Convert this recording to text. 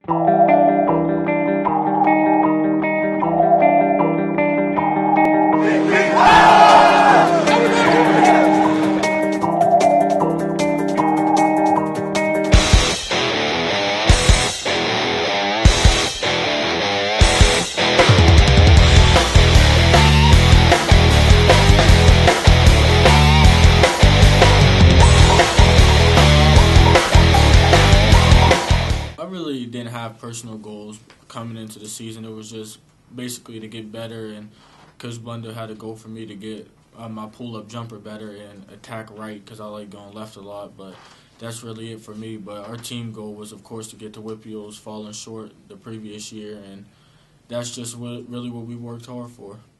I really didn't have personal goals coming into the season. It was just basically to get better, and Coach Blunder had a goal for me to get my pull-up jumper better and attack right because I like going left a lot, but that's really it for me. But our team goal was, of course, to get to Whippio's falling short the previous year, and that's just really what we worked hard for.